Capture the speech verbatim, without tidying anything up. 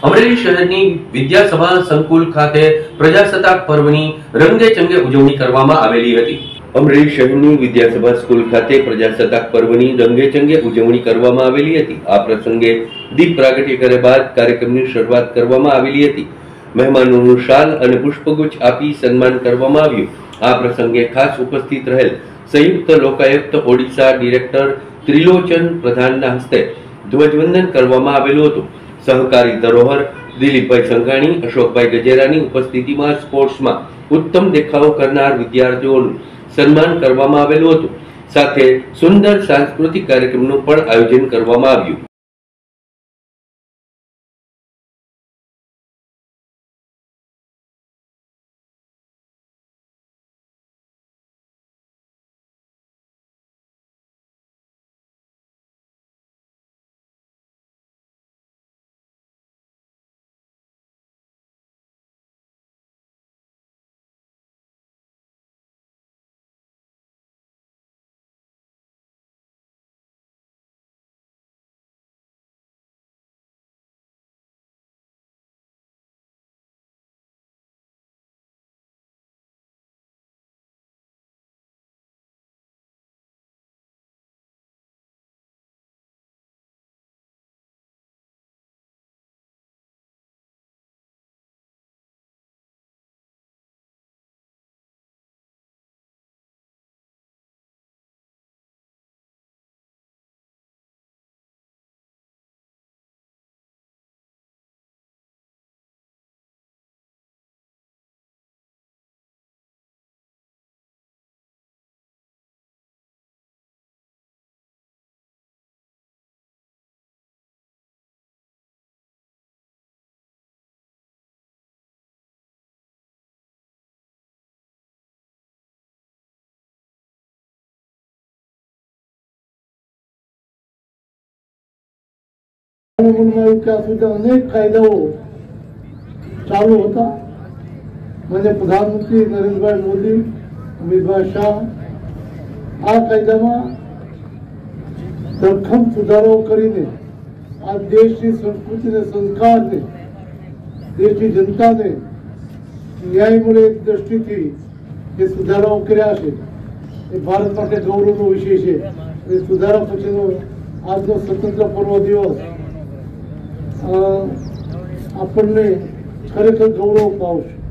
અમરેલી શહેરની વિદ્યાસભા સંકુલ ખાતે પ્રજાસત્તાક પર્વની રંગે ચંગે ઉજવણી કરવામાં આવેલી હતી। અમરેલી શહેરની વિદ્યાસભા સ્કૂલ ખાતે પ્રજાસત્તાક પર્વની રંગે ચંગે ઉજવણી કરવામાં આવેલી હતી। આ પ્રસંગે દીપ પ્રાગટ્ય કર્યા બાદ કાર્યક્રમની શરૂઆત કરવામાં આવેલી હતી। મહેમાનોનું શાલ અને પુષ્પગુચ્છ આપી સન્માન કરવામાં આવ્યું। આ પ્રસંગે ખાસ ઉપસ્થિત રહેલ સંયુક્ત લોકાયુક્ત ઓડિશા ડિરેક્ટર ત્રિલોચન પ્રધાનના હસ્તે ધ્વજવંદન કરવામાં આવેલું હતું। सहकारी धरोहर दिलीपभाई संघाणी, अशोकभाई गजेरानी उपस्थितिमां स्पोर्ट्समां उत्तम देखाव करनार विद्यार्थीओनुं सन्मान करवामां आवेलुं हतुं। साथे सुंदर सांस्कृतिक कार्यक्रमनुं पण आयोजन करवामां आव्युं। अनेक कायदाओं चालू होता। मैंने प्रधानमंत्री नरेंद्र भाई मोदी, अमित भाई शाह आ कायदा में धरखम सुधारो करीने आ देश की संस्कृति ने संस्कार ने देश की जनता ने न्याय मळे दृष्टि थी ये सुधाराओ कर्या छे। ये भारत माटे गौरवनो विषय छे। ये सुधारा पछीनो आजनो स्वतंत्र पर्व दिवस આપણને ખરેખર ગૌરવ પાવશે।